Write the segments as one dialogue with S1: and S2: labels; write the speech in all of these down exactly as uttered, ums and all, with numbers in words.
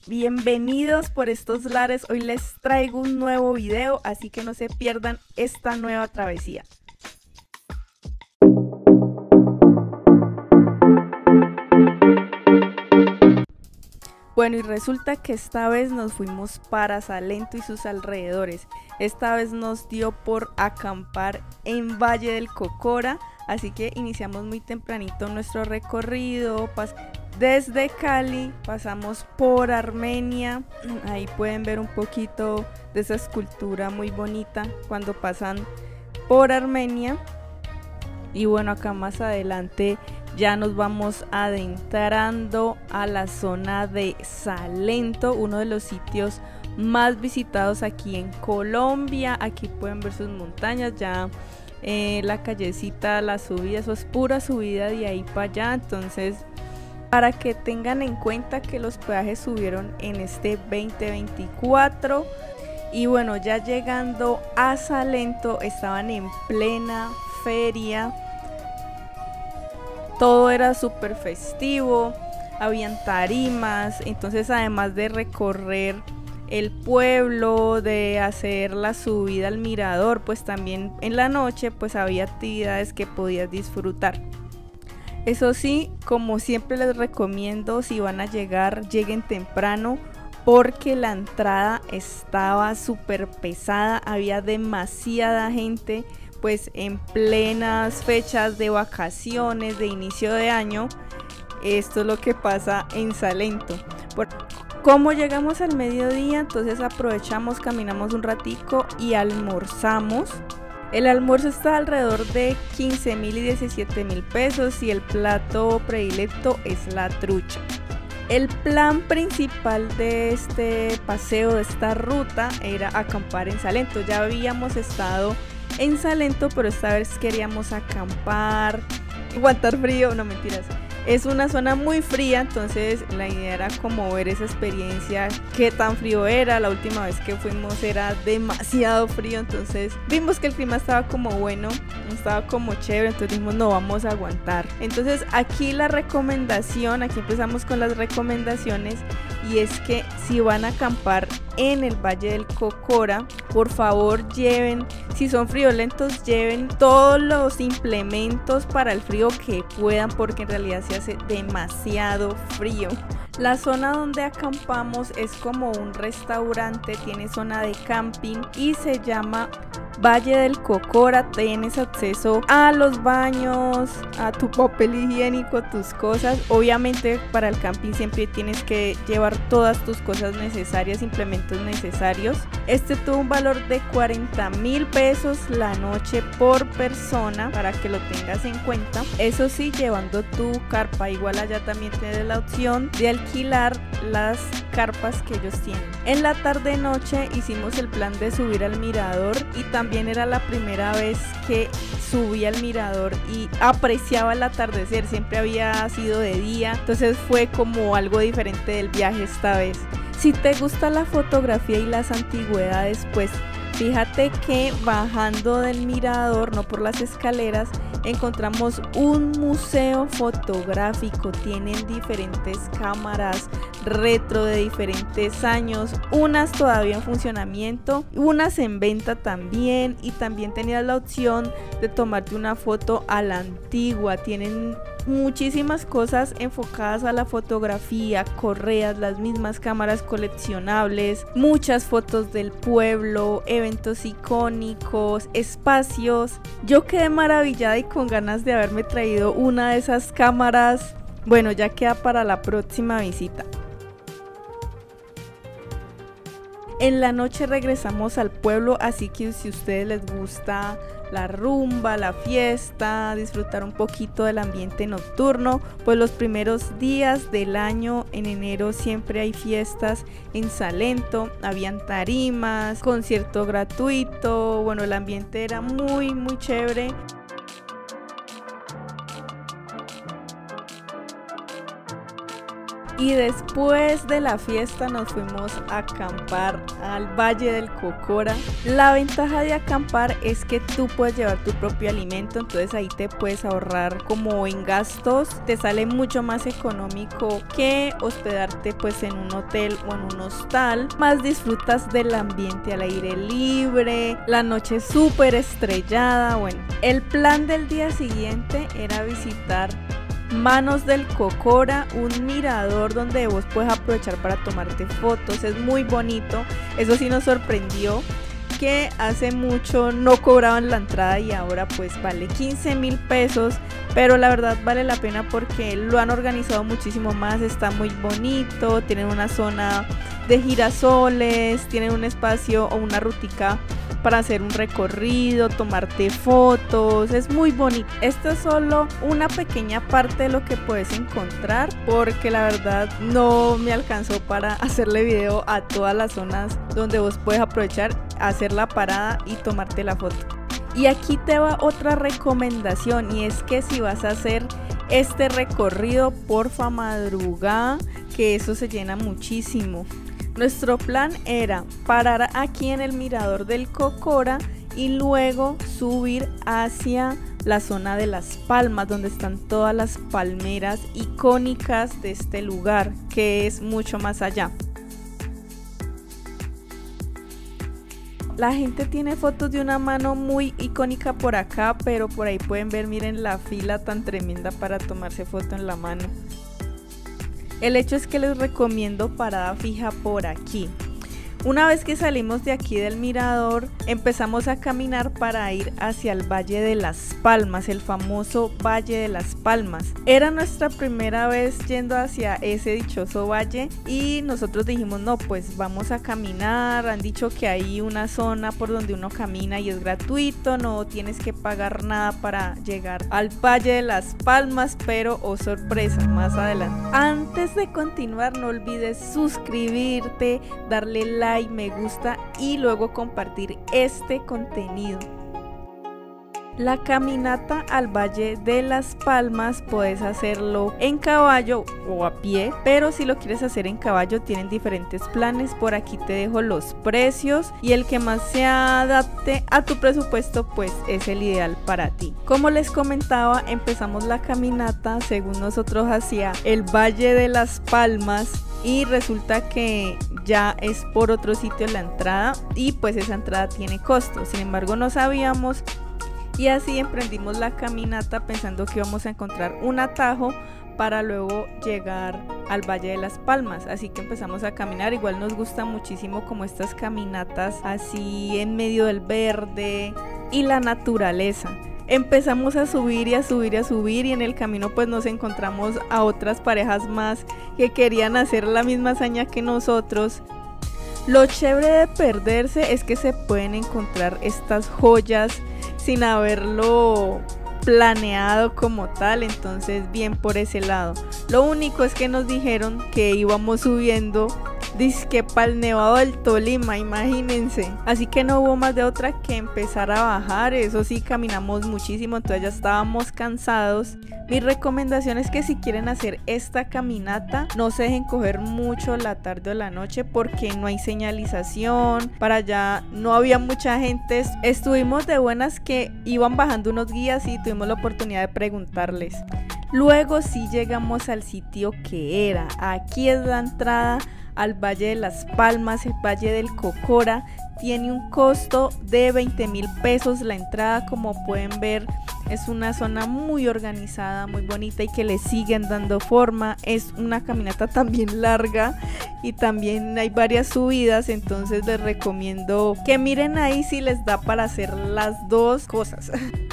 S1: Bienvenidos por estos lares, hoy les traigo un nuevo video, así que no se pierdan esta nueva travesía. Bueno, y resulta que esta vez nos fuimos para Salento y sus alrededores. Esta vez nos dio por acampar en Valle del Cocora, así que iniciamos muy tempranito nuestro recorrido. Desde Cali pasamos por Armenia, ahí pueden ver un poquito de esa escultura muy bonita cuando pasan por Armenia. Y bueno, acá más adelante ya nos vamos adentrando a la zona de Salento, uno de los sitios más visitados aquí en Colombia. Aquí pueden ver sus montañas, ya eh, la callecita, la subida, eso es pura subida de ahí para allá, entonces para que tengan en cuenta que los peajes subieron en este veinte veinticuatro. Y bueno, ya llegando a Salento estaban en plena feria, todo era súper festivo, habían tarimas, entonces además de recorrer el pueblo, de hacer la subida al mirador, pues también en la noche pues había actividades que podías disfrutar. Eso sí, como siempre les recomiendo, si van a llegar, lleguen temprano porque la entrada estaba súper pesada, había demasiada gente, pues en plenas fechas de vacaciones, de inicio de año. Esto es lo que pasa en Salento. Por Como llegamos al mediodía, entonces aprovechamos, caminamos un ratico y almorzamos. El almuerzo está alrededor de quince mil y diecisiete mil pesos y el plato predilecto es la trucha. El plan principal de este paseo, de esta ruta, era acampar en Salento. Ya habíamos estado en Salento, pero esta vez queríamos acampar, aguantar frío, no mentiras. Es una zona muy fría, entonces la idea era como ver esa experiencia, qué tan frío era. La última vez que fuimos era demasiado frío, entonces vimos que el clima estaba como bueno, estaba como chévere, entonces dijimos no, vamos a aguantar. Entonces aquí la recomendación, aquí empezamos con las recomendaciones, y es que si van a acampar en el Valle del Cocora, por favor lleven, si son friolentos, lleven todos los implementos para el frío que puedan, porque en realidad se hace demasiado frío. La zona donde acampamos es como un restaurante, tiene zona de camping y se llama Valle del Cocora. Tienes acceso a los baños, a tu papel higiénico, tus cosas. Obviamente para el camping siempre tienes que llevar todas tus cosas necesarias, implementos necesarios. Este tuvo un valor de cuarenta mil pesos la noche por persona, para que lo tengas en cuenta. Eso sí, llevando tu carpa. Igual allá también tienes la opción de alquilar las carpas que ellos tienen. En la tarde noche hicimos el plan de subir al mirador, y también era la primera vez que subí al mirador y apreciaba el atardecer. Siempre había sido de día, entonces fue como algo diferente del viaje esta vez. Si te gusta la fotografía y las antigüedades, pues fíjate que bajando del mirador, no por las escaleras, encontramos un museo fotográfico. Tienen diferentes cámaras retro de diferentes años, unas todavía en funcionamiento, unas en venta también, y también tenías la opción de tomarte una foto a la antigua. Tienen muchísimas cosas enfocadas a la fotografía, correas, las mismas cámaras coleccionables, muchas fotos del pueblo, eventos icónicos, espacios. Yo quedé maravillada y con ganas de haberme traído una de esas cámaras. Bueno, ya queda para la próxima visita. En la noche regresamos al pueblo, así que si a ustedes les gusta la rumba, la fiesta, disfrutar un poquito del ambiente nocturno, pues los primeros días del año, en enero, siempre hay fiestas en Salento. Habían tarimas, concierto gratuito, bueno, el ambiente era muy muy chévere. Y después de la fiesta nos fuimos a acampar al Valle del Cocora. La ventaja de acampar es que tú puedes llevar tu propio alimento, entonces ahí te puedes ahorrar como en gastos, te sale mucho más económico que hospedarte pues en un hotel o en un hostal. Más disfrutas del ambiente al aire libre, la noche súper estrellada. Bueno, el plan del día siguiente era visitar Manos del Cocora, un mirador donde vos puedes aprovechar para tomarte fotos. Es muy bonito. Eso sí nos sorprendió, que hace mucho no cobraban la entrada y ahora pues vale quince mil pesos, pero la verdad vale la pena porque lo han organizado muchísimo más. Está muy bonito, tienen una zona de girasoles, tienen un espacio o una rutica para hacer un recorrido, tomarte fotos, es muy bonito. Esto es solo una pequeña parte de lo que puedes encontrar, porque la verdad no me alcanzó para hacerle video a todas las zonas donde vos puedes aprovechar, hacer la parada y tomarte la foto. Y aquí te va otra recomendación, y es que si vas a hacer este recorrido, porfa madruga, que eso se llena muchísimo. Nuestro plan era parar aquí en el mirador del Cocora y luego subir hacia la zona de Las Palmas, donde están todas las palmeras icónicas de este lugar, que es mucho más allá. La gente tiene fotos de una mano muy icónica por acá, pero por ahí pueden ver, miren la fila tan tremenda para tomarse foto en la mano. El hecho es que les recomiendo parada fija por aquí. Una vez que salimos de aquí del mirador, empezamos a caminar para ir hacia el Valle de Las Palmas, el famoso Valle de Las Palmas. Era nuestra primera vez yendo hacia ese dichoso valle y nosotros dijimos, no, pues vamos a caminar. Han dicho que hay una zona por donde uno camina y es gratuito, no tienes que pagar nada para llegar al Valle de Las Palmas, pero oh sorpresa, más adelante. Antes de continuar, no olvides suscribirte, darle like, me gusta y luego compartir este contenido. La caminata al Valle de Las Palmas puedes hacerlo en caballo o a pie, pero si lo quieres hacer en caballo tienen diferentes planes. Por aquí te dejo los precios y el que más se adapte a tu presupuesto pues es el ideal para ti. Como les comentaba, empezamos la caminata según nosotros hacia el Valle de Las Palmas y resulta que ya es por otro sitio la entrada y pues esa entrada tiene costo. Sin embargo, no sabíamos y así emprendimos la caminata pensando que íbamos a encontrar un atajo para luego llegar al Valle de Las Palmas. Así que empezamos a caminar. Igual nos gusta muchísimo como estas caminatas así en medio del verde y la naturaleza. Empezamos a subir y a subir y a subir y en el camino pues nos encontramos a otras parejas más que querían hacer la misma hazaña que nosotros. Lo chévere de perderse es que se pueden encontrar estas joyas sin haberlo planeado como tal, entonces bien por ese lado. Lo único es que nos dijeron que íbamos subiendo dizque pa'l Nevado del Tolima, imagínense. Así que no hubo más de otra que empezar a bajar. Eso sí, caminamos muchísimo, entonces ya estábamos cansados. Mi recomendación es que si quieren hacer esta caminata, no se dejen coger mucho la tarde o la noche porque no hay señalización. Para allá no había mucha gente. Estuvimos de buenas que iban bajando unos guías y tuvimos la oportunidad de preguntarles. Luego sí llegamos al sitio que era. Aquí es la entrada al Valle de Las Palmas, el Valle del Cocora. Tiene un costo de veinte mil pesos la entrada. Como pueden ver, es una zona muy organizada, muy bonita y que le siguen dando forma. Es una caminata también larga y también hay varias subidas, entonces les recomiendo que miren ahí si les da para hacer las dos cosas.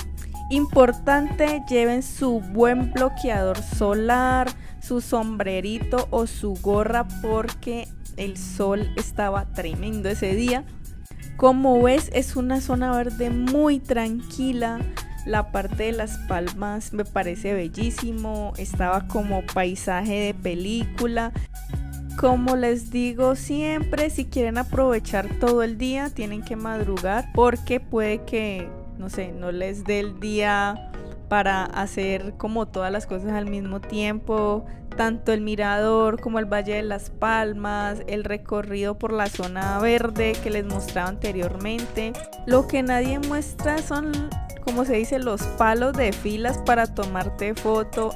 S1: Importante, lleven su buen bloqueador solar, su sombrerito o su gorra porque el sol estaba tremendo ese día. Como ves, es una zona verde muy tranquila. La parte de Las Palmas me parece bellísimo, estaba como paisaje de película. Como les digo siempre, si quieren aprovechar todo el día tienen que madrugar porque puede que, no sé, no les dé el día para hacer como todas las cosas al mismo tiempo. tanto el mirador como el Valle de las Palmas, el recorrido por la zona verde que les mostraba anteriormente. Lo que nadie muestra son, como se dice, los palos de filas para tomarte foto.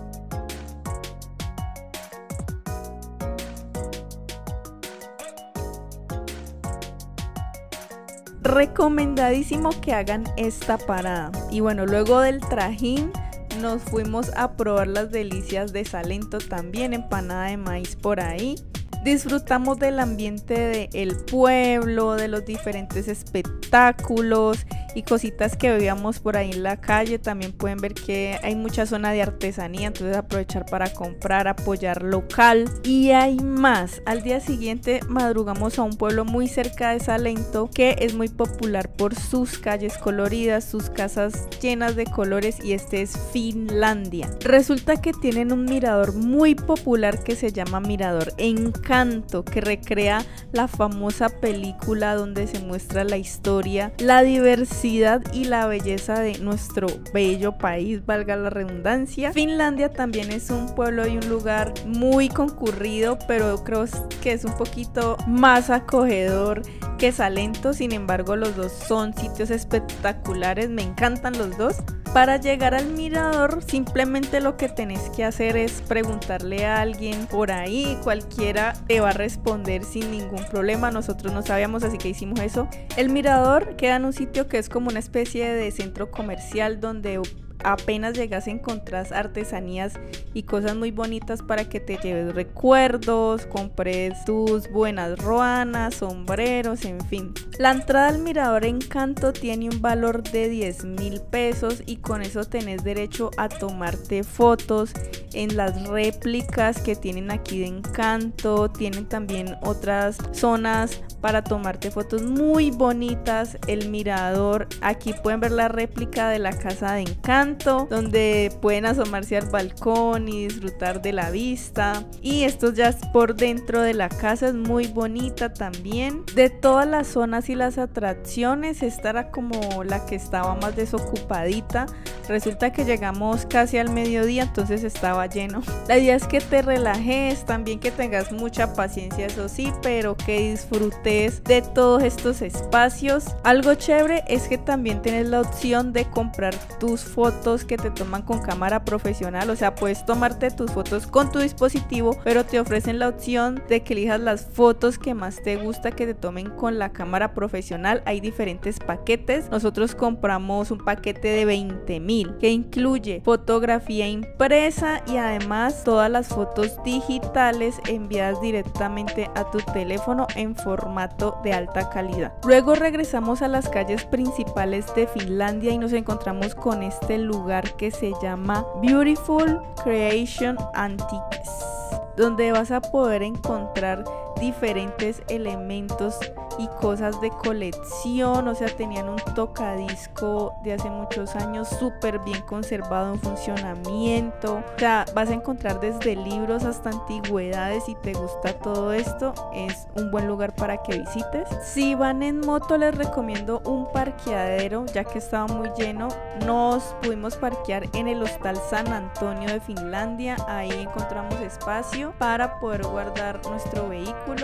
S1: Recomendadísimo que hagan esta parada. Y bueno, luego del Trajín nos fuimos a probar las delicias de Salento, también empanada de maíz por ahí. Disfrutamos del ambiente del pueblo, de los diferentes espectáculos y cositas que veíamos por ahí en la calle. También pueden ver que hay mucha zona de artesanía, entonces aprovechar para comprar, apoyar local. Y hay más. Al día siguiente madrugamos a un pueblo muy cerca de Salento que es muy popular por sus calles coloridas, sus casas llenas de colores, y este es Finlandia. Resulta que tienen un mirador muy popular que se llama Mirador Encanto, que recrea la famosa película donde se muestra la historia, la diversidad y la belleza de nuestro bello país, valga la redundancia. Finlandia también es un pueblo y un lugar muy concurrido, pero creo que es un poquito más acogedor que Salento. Sin embargo, los dos son sitios espectaculares, me encantan los dos. Para llegar al mirador, simplemente lo que tenés que hacer es preguntarle a alguien por ahí, cualquiera te va a responder sin ningún problema. Nosotros no sabíamos, así que hicimos eso. El mirador queda en un sitio que es como una especie de centro comercial donde apenas llegas a encontrar artesanías y cosas muy bonitas para que te lleves recuerdos, compres tus buenas ruanas, sombreros, en fin. La entrada al Mirador Encanto tiene un valor de diez mil pesos y con eso tenés derecho a tomarte fotos en las réplicas que tienen aquí de Encanto. Tienen también otras zonas para tomarte fotos muy bonitas. El mirador, aquí pueden ver la réplica de la casa de Encanto, donde pueden asomarse al balcón y disfrutar de la vista. Y esto ya es por dentro de la casa, es muy bonita también. De todas las zonas y las atracciones, esta era como la que estaba más desocupadita. Resulta que llegamos casi al mediodía, entonces estaba lleno. La idea es que te relajes, también que tengas mucha paciencia, eso sí, pero que disfrutes de todos estos espacios. Algo chévere es que también tienes la opción de comprar tus fotos que te toman con cámara profesional, o sea, puedes tomarte tus fotos con tu dispositivo, pero te ofrecen la opción de que elijas las fotos que más te gusta que te tomen con la cámara profesional. Hay diferentes paquetes. Nosotros compramos un paquete de veinte mil que incluye fotografía impresa y además todas las fotos digitales enviadas directamente a tu teléfono en formato de alta calidad. Luego regresamos a las calles principales de Finlandia y nos encontramos con este lugar que se llama Beautiful Creation Antiques, donde vas a poder encontrar diferentes elementos y cosas de colección. O sea, tenían un tocadisco de hace muchos años súper bien conservado en funcionamiento. O sea, vas a encontrar desde libros hasta antigüedades. Si te gusta todo esto, es un buen lugar para que visites. Si van en moto, les recomiendo un parqueadero, ya que estaba muy lleno. Nos pudimos parquear en el Hostal San Antonio de Finlandia. Ahí encontramos espacio para poder guardar nuestro vehículo.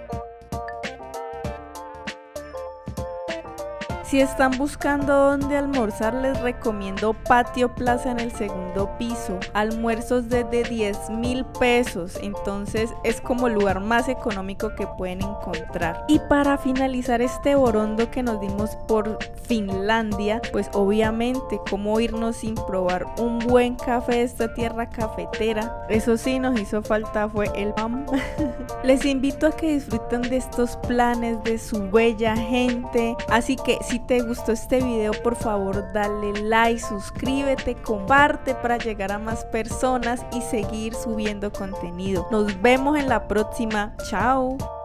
S1: Si están buscando dónde almorzar, les recomiendo Patio Plaza en el segundo piso. Almuerzos desde diez mil pesos, entonces es como el lugar más económico que pueden encontrar. Y para finalizar este borondo que nos dimos por Finlandia, pues obviamente cómo irnos sin probar un buen café de esta tierra cafetera. Eso sí, nos hizo falta fue el pan. Les invito a que disfruten de estos planes, de su bella gente. Así que si te gustó este video, por favor dale like, suscríbete, comparte para llegar a más personas y seguir subiendo contenido. Nos vemos en la próxima. Chao.